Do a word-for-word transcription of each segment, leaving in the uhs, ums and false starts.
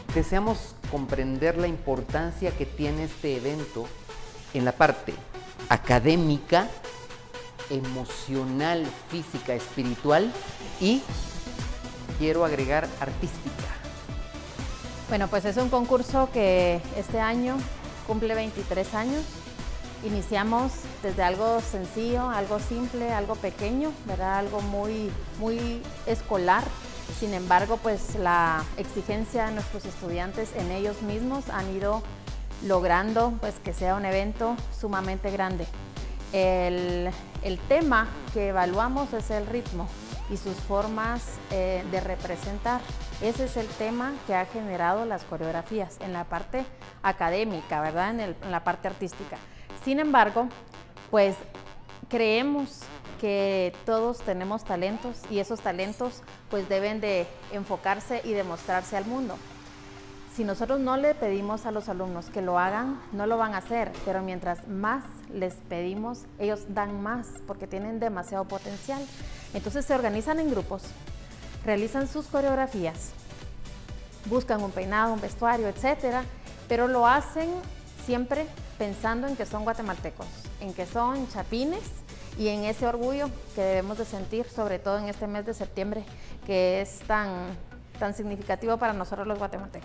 deseamos comprender la importancia que tiene este evento en la parte académica, emocional, física, espiritual y, quiero agregar, artística. Bueno, pues es un concurso que este año cumple veintitrés años. Iniciamos desde algo sencillo, algo simple, algo pequeño, ¿verdad? Algo muy, muy escolar. Sin embargo, pues la exigencia de nuestros estudiantes en ellos mismos han ido logrando pues, que sea un evento sumamente grande. El, el tema que evaluamos es el ritmo y sus formas eh, de representar. Ese es el tema que ha generado las coreografías en la parte académica, ¿verdad? En, el, en la parte artística. Sin embargo, pues creemos que todos tenemos talentos y esos talentos pues deben de enfocarse y demostrarse al mundo. Si nosotros no le pedimos a los alumnos que lo hagan, no lo van a hacer, pero mientras más les pedimos, ellos dan más porque tienen demasiado potencial. Entonces se organizan en grupos, realizan sus coreografías, buscan un peinado, un vestuario, etcétera, pero lo hacen siempre pensando en que son guatemaltecos, en que son chapines y en ese orgullo que debemos de sentir, sobre todo en este mes de septiembre, que es tan, tan significativo para nosotros los guatemaltecos.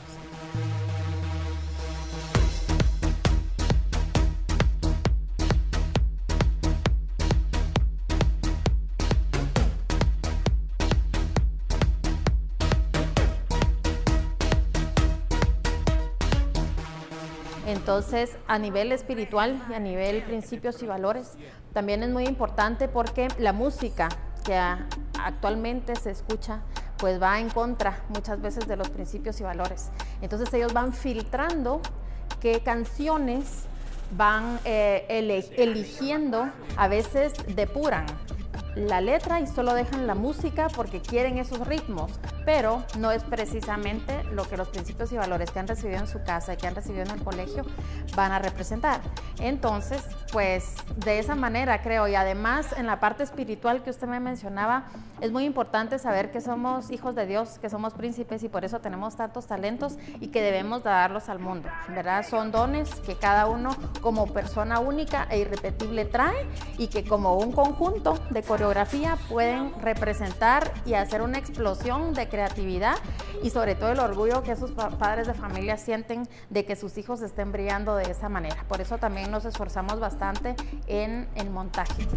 Entonces, a nivel espiritual y a nivel principios y valores, también es muy importante porque la música que actualmente se escucha, pues va en contra muchas veces de los principios y valores. Entonces, ellos van filtrando qué canciones van eh, eligiendo, a veces depuran la letra y solo dejan la música porque quieren esos ritmos, pero no es precisamente lo que los principios y valores que han recibido en su casa y que han recibido en el colegio van a representar. Entonces, pues de esa manera creo, y además en la parte espiritual que usted me mencionaba, es muy importante saber que somos hijos de Dios, que somos príncipes y por eso tenemos tantos talentos y que debemos darlos al mundo, ¿verdad? Son dones que cada uno como persona única e irrepetible trae y que como un conjunto de coreografía pueden representar y hacer una explosión de creatividad y sobre todo el orgullo que esos padres de familia sienten de que sus hijos estén brillando de esa manera. Por eso también nos esforzamos bastante en el montaje.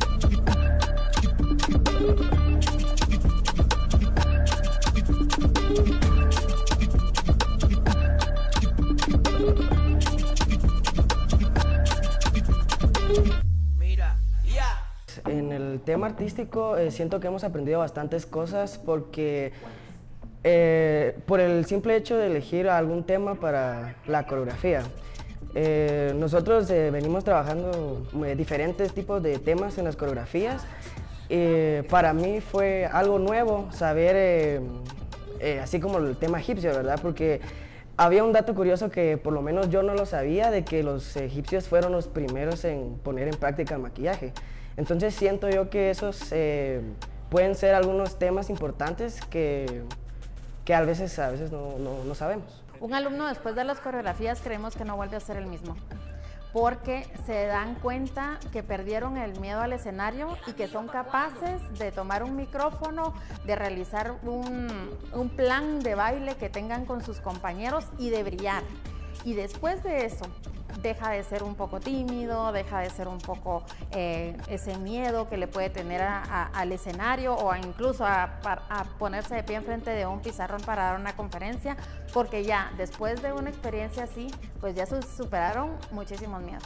En el tema artístico eh, siento que hemos aprendido bastantes cosas porque eh, por el simple hecho de elegir algún tema para la coreografía. Eh, nosotros eh, venimos trabajando eh, diferentes tipos de temas en las coreografías. Eh, para mí fue algo nuevo saber, eh, eh, así como el tema egipcio, ¿verdad? Porque había un dato curioso que por lo menos yo no lo sabía, de que los egipcios fueron los primeros en poner en práctica el maquillaje. Entonces siento yo que esos eh, pueden ser algunos temas importantes que, que a veces, a veces no, no, no sabemos. Un alumno después de las coreografías creemos que no vuelve a ser el mismo, porque se dan cuenta que perdieron el miedo al escenario y que son capaces de tomar un micrófono, de realizar un, un plan de baile que tengan con sus compañeros y de brillar. Y después de eso, deja de ser un poco tímido, deja de ser un poco eh, ese miedo que le puede tener a, a, al escenario o a incluso a, a ponerse de pie enfrente de un pizarrón para dar una conferencia, porque ya después de una experiencia así, pues ya se superaron muchísimos miedos.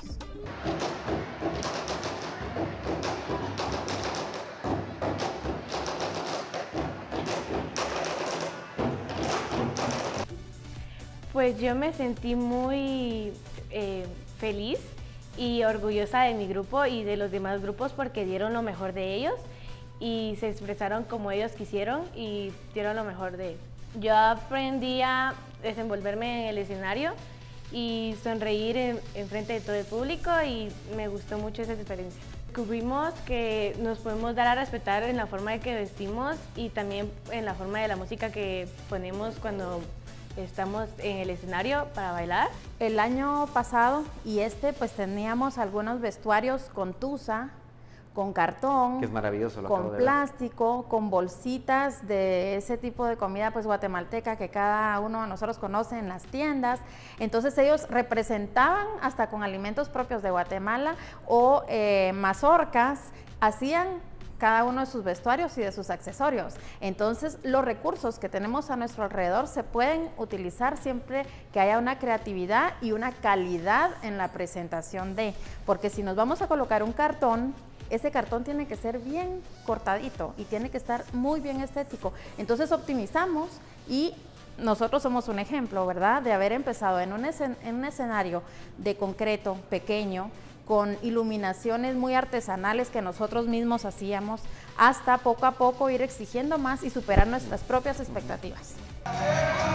Pues yo me sentí muy eh, feliz y orgullosa de mi grupo y de los demás grupos porque dieron lo mejor de ellos y se expresaron como ellos quisieron y dieron lo mejor de ellos. Yo aprendí a desenvolverme en el escenario y sonreír en, en frente de todo el público y me gustó mucho esa experiencia. Descubrimos que nos podemos dar a respetar en la forma de que vestimos y también en la forma de la música que ponemos cuando estamos en el escenario para bailar. El año pasado y este pues teníamos algunos vestuarios con tusa, con cartón, que es maravilloso, lo acabo con de ver. plástico, con bolsitas de ese tipo de comida pues guatemalteca que cada uno de nosotros conoce en las tiendas. Entonces ellos representaban hasta con alimentos propios de Guatemala o eh, mazorcas, hacían cada uno de sus vestuarios y de sus accesorios. Entonces, los recursos que tenemos a nuestro alrededor se pueden utilizar siempre que haya una creatividad y una calidad en la presentación de, porque si nos vamos a colocar un cartón, ese cartón tiene que ser bien cortadito y tiene que estar muy bien estético. Entonces, optimizamos y nosotros somos un ejemplo, ¿verdad? De haber empezado en un, escen en un escenario de concreto, pequeño, con iluminaciones muy artesanales que nosotros mismos hacíamos, hasta poco a poco ir exigiendo más y superar nuestras propias expectativas.